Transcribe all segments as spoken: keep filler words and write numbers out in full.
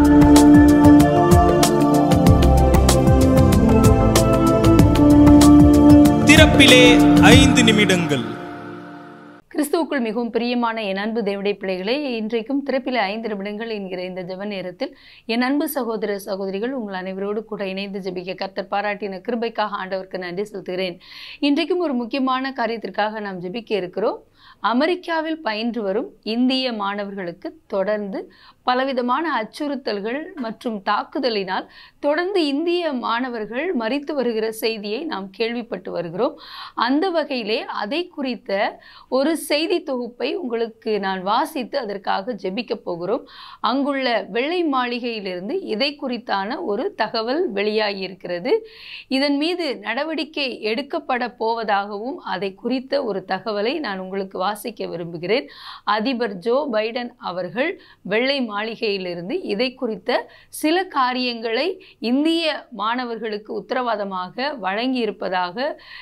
திறப்பிலே ஐந்து நிமிடங்கள். கிறிஸ்துவுக்குள் மிகவும் பிரியமான என் அன்பு தேவனுடைய பிள்ளைகளே, இன்றைக்கும் திறப்பிலே ஐந்து நிமிடங்கள் என்கிற இந்த ஜெப நேரத்தில் என் அன்பு சகோதர சகோதரிகள் உங்கள் அனைவரோடு கூட இணைந்து ஜெபிக்க கர்த்தர் பாராட்டின கிருபைக்காக ஆண்டவருக்கு நன்றி செலுத்துகிறேன். இன்றைக்கும் ஒரு முக்கியமான காரியத்திற்காக நாம் ஜெபிக்க இருக்கிறோம். அமெரிக்காவில் பயின்று வரும் இந்திய மாணவர்களுக்கு தொடர்ந்து பலவிதமான அச்சுறுத்தல்கள் மற்றும் தாக்குதலினால் தொடர்ந்து இந்திய மாணவர்கள் மரித்து வருகிற செய்தியை நாம் கேள்விப்பட்டு வருகிறோம். அந்த வகையிலே அதை குறித்த ஒரு செய்தி தொகுப்பை உங்களுக்கு நான் வாசித்து அதற்காக ஜெபிக்க போகிறோம். அங்குள்ள வெள்ளை மாளிகையிலிருந்து இதை குறித்தான ஒரு தகவல் வெளியாகி இருக்கிறது. இதன் மீது நடவடிக்கை எடுக்கப்பட போவதாகவும் அதை குறித்த ஒரு தகவலை நான் உங்களுக்கு வாசிக்க விரும்புகிறேன். அதிபர் ஜோ பைடன் அவர்கள் வெள்ளை மாளிகையிலிருந்து இதை குறித்த சில காரியங்களை இந்திய மாணவர்களுக்கு உத்தரவாதமாக வழங்கியிருப்பதாக,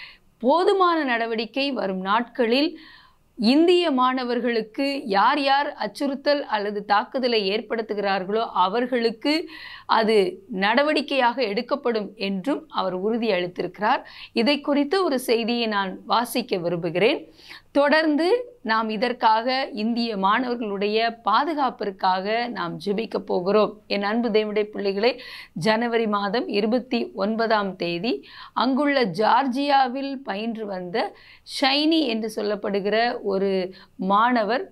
போதுமான நடவடிக்கை வரும் நாட்களில் இந்திய மாணவர்களுக்கு யார் யார் அச்சுறுத்தல் அல்லது தாக்குதலை ஏற்படுத்துகிறார்களோ அவர்களுக்கு அது நடவடிக்கையாக எடுக்கப்படும் என்றும் அவர் உறுதி அளித்திருக்கிறார். இதை குறித்த ஒரு செய்தியை நான் வாசிக்க விரும்புகிறேன். தொடர்ந்து நாம் இதற்காக இந்திய மாணவர்களுடைய பாதுகாப்பிற்காக நாம் ஜெபிக்க போகிறோம். என் அன்பு தேவனுடைய பிள்ளைகளே, ஜனவரி மாதம் இருபத்தி ஒன்பதாம் தேதி அங்குள்ள ஜார்ஜியாவில் பயின்று வந்த ஷைனி என்று சொல்லப்படுகிற ஒரு மாணவர்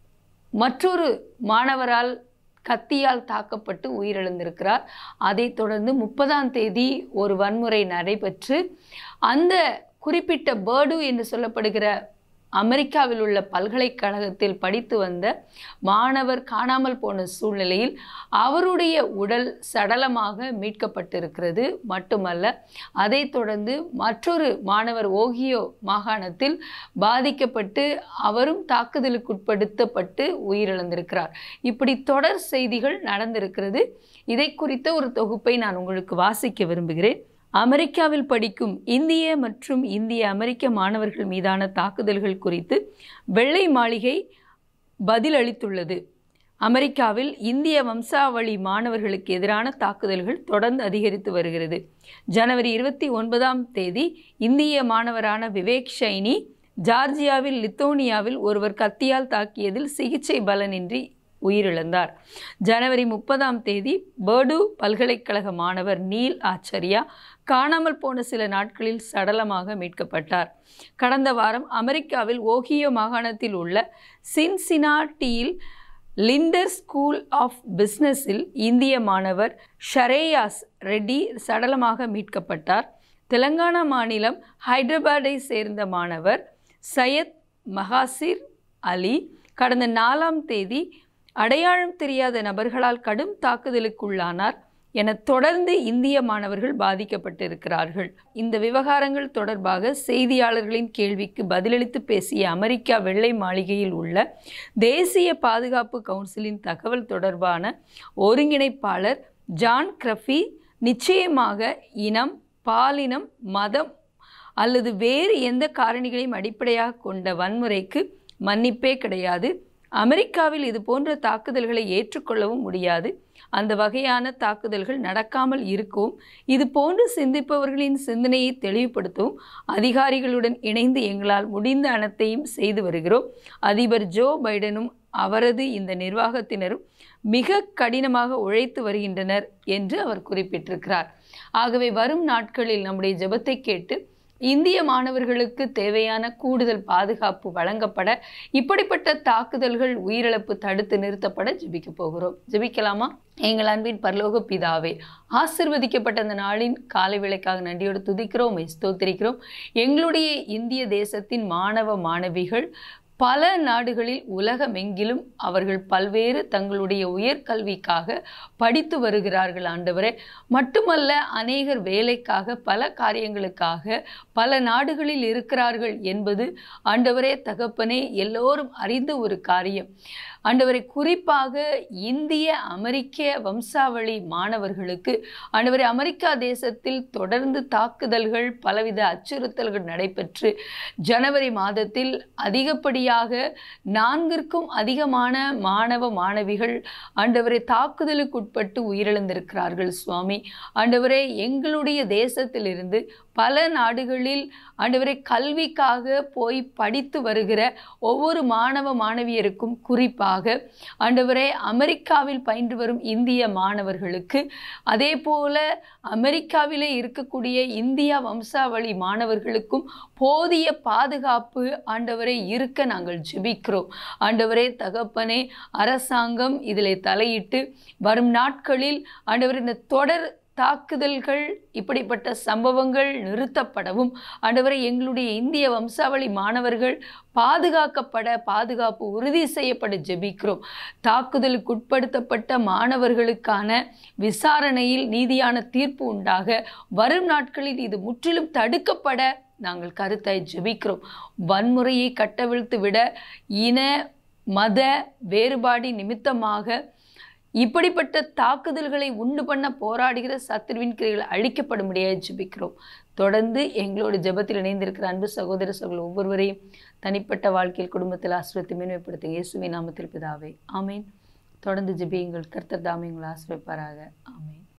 மற்றொரு மாணவரால் கத்தியால் தாக்கப்பட்டு உயிரிழந்திருக்கிறார். அதைத் தொடர்ந்து முப்பதாம் தேதி ஒரு வன்முறை நடைபெற்று அந்த குறிப்பிட்ட பர்டு என்று சொல்லப்படுகிற அமெரிக்காவில் உள்ள பல்கலைக்கழகத்தில் படித்து வந்த மாணவர் காணாமல் போன சூழ்நிலையில் அவருடைய உடல் சடலமாக மீட்கப்பட்டிருக்கிறது. மட்டுமல்ல, அதைத் தொடர்ந்து மற்றொரு மாணவர் ஓகியோ மாகாணத்தில் பாதிக்கப்பட்டு அவரும் தாக்குதலுக்குட்படுத்தப்பட்டு உயிரிழந்திருக்கிறார். இப்படி தொடர் செய்திகள் நடந்திருக்கிறது. இதை குறித்த ஒரு தொகுப்பை நான் உங்களுக்கு வாசிக்க விரும்புகிறேன். அமெரிக்காவில் படிக்கும் இந்திய மற்றும் இந்திய அமெரிக்க மாணவர்கள் மீதான தாக்குதல்கள் குறித்து வெள்ளை மாளிகை பதிலளித்துள்ளது. அமெரிக்காவில் இந்திய வம்சாவளி மாணவர்களுக்கு எதிரான தாக்குதல்கள் தொடர்ந்து அதிகரித்து வருகிறது. ஜனவரி இருபத்தி ஒன்பதாம் தேதி இந்திய மாணவரான விவேக் ஷைனி ஜார்ஜியாவில் லித்தோனியாவில் ஒருவர் கத்தியால் தாக்கியதில் சிகிச்சை பலனின்றி உயிரிழந்தார். ஜனவரி முப்பதாம் தேதி பர்டு பல்கலைக்கழக மாணவர் நீல் ஆச்சரியா காணாமல் போன சில நாட்களில் சடலமாக மீட்கப்பட்டார். கடந்த வாரம் அமெரிக்காவில் ஓகியோ மாகாணத்தில் உள்ள சின்சினாட்டியில் லிண்டர் ஸ்கூல் ஆஃப் பிஸ்னஸில் இந்திய மாணவர் ஷரேயாஸ் ரெட்டி சடலமாக மீட்கப்பட்டார். தெலங்கானா மாநிலம் ஹைதராபாத்தை சேர்ந்த மாணவர் சையத் மஹாசிர் அலி கடந்த நாலாம் தேதி அடையாளம் தெரியாத நபர்களால் கடும் தாக்குதலுக்குள்ளானார் என தொடர்ந்து இந்திய மாணவர்கள் பாதிக்கப்பட்டிருக்கிறார்கள். இந்த விவகாரங்கள் தொடர்பாக செய்தியாளர்களின் கேள்விக்கு பதிலளித்து பேசிய அமெரிக்கா வெள்ளை மாளிகையில் உள்ள தேசிய பாதுகாப்பு கவுன்சிலின் தகவல் தொடர்பான ஒருங்கிணைப்பாளர் ஜான் கிரஃபி, நிச்சயமாக இனம், பாலினம், மதம் அல்லது வேறு எந்த காரணிகளையும் அடிப்படையாக கொண்ட வன்முறைக்கு மன்னிப்பே கிடையாது. அமெரிக்காவில் இது போன்ற தாக்குதல்களை ஏற்றுக்கொள்ளவும் முடியாது. அந்த வகையான தாக்குதல்கள் நடக்காமல் இருக்கவும், இது போன்று சிந்திப்பவர்களின் சிந்தனையை தெளிவுபடுத்தவும் அதிகாரிகளுடன் இணைந்து எங்களால் முடிந்த அனைத்தையும் செய்து வருகிறோம். அதிபர் ஜோ பைடனும் அவரது இந்த நிர்வாகத்தினரும் மிக கடினமாக உழைத்து வருகின்றனர் என்று அவர் குறிப்பிட்டிருக்கிறார். ஆகவே வரும் நாட்களில் நம்முடைய ஜெபத்தை கேட்டு இந்திய மாணவர்களுக்கு தேவையான கூடுதல் பாதுகாப்பு வழங்கப்பட, இப்படிப்பட்ட தாக்குதல்கள், உயிரிழப்பு தடுத்து நிறுத்தப்பட ஜெபிக்க போகிறோம். ஜெபிக்கலாமா? எங்கள் அன்பின் பரலோக பிதாவே, ஆசிர்வதிக்கப்பட்ட அந்த நாளின் காலை வேளைக்காக நன்றியோடு துதிக்கிறோம், ஸ்தோத்திரிக்கிறோம். எங்களுடைய இந்திய தேசத்தின் மாணவ மாணவிகள் பல நாடுகளில் உலகமெங்கிலும் அவர்கள் பல்வேறு தங்களுடைய உயர்கல்விக்காக படித்து வருகிறார்கள் ஆண்டவரே. மட்டுமல்ல, அநேகர் வேலைக்காக, பல காரியங்களுக்காக பல நாடுகளில் இருக்கிறார்கள் என்பது ஆண்டவரே தகப்பனே எல்லோரும் அறிந்த ஒரு காரியம். ஆண்டவரை குறிப்பாக இந்திய அமெரிக்க வம்சாவளி மாணவர்களுக்கு ஆண்டவரை அமெரிக்கா தேசத்தில் தொடர்ந்து தாக்குதல்கள் பலவித அச்சுறுத்தல்கள் நடைபெற்று ஜனவரி மாதத்தில் அதிகப்படியாக நான்கிற்கும் அதிகமான மாணவ மாணவிகள் ஆண்டவரை தாக்குதலுக்குட்பட்டு உயிரிழந்திருக்கிறார்கள் சுவாமி. ஆண்டவரே, எங்களுடைய தேசத்திலிருந்து பல நாடுகளில் ஆண்டவரை கல்விக்காக போய் படித்து வருகிற ஒவ்வொரு மாணவ மாணவியருக்கும் குறிப்பாக ஆண்டவரே அமெரிக்காவில் பயின்று வரும் இந்திய மாணவர்களுக்கு அதே போல அமெரிக்காவிலே இருக்கக்கூடிய இந்தியா வம்சாவளி மாணவர்களுக்கும் போதிய பாதுகாப்பு ஆண்டவரை இருக்க நாங்கள் ஜெபிக்கிறோம். ஆண்டவரே தகப்பனே, அரசாங்கம் இதில் தலையிட்டு வரும் நாட்களில் ஆண்டவரே இந்த தொடர் தாக்குதல்கள் இப்படிப்பட்ட சம்பவங்கள் நிறுத்தப்படவும் ஆண்டவரை எங்களுடைய இந்திய வம்சாவளி மாணவர்கள் பாதுகாக்கப்பட பாதுகாப்பு உறுதி செய்யப்பட ஜெபிக்கிறோம். தாக்குதலுக்கு உட்படுத்தப்பட்ட மாணவர்களுக்கான விசாரணையில் நீதியான தீர்ப்பு உண்டாக வரும் நாட்களில் இது முற்றிலும் தடுக்கப்பட நாங்கள் கருத்தாய் ஜெபிக்கிறோம். வன்முறையை கட்டவிழ்த்து விட இன மத வேறுபாடு நிமித்தமாக இப்படிப்பட்ட தாக்குதல்களை உண்டு பண்ண போராடுகிற சத்துருவின் கிரைகள் அழிக்கப்படும்படியாக ஜெபிக்கிறோம். தொடர்ந்து எங்களோட ஜெபத்தில் இணைந்திருக்கிற அன்பு சகோதர சகோதரர் ஒவ்வொருவரையும் தனிப்பட்ட வாழ்க்கையில் குடும்பத்தில் ஆசீர்வதித்து மேன்மைப்படுத்த இயேசுவின் நாமத்தில் பிதாவே, ஆமேன். தொடர்ந்து ஜெபியுங்கள். கர்த்தர் தாமே உங்களை ஆசீர்வதிப்பாராக. ஆமேன்.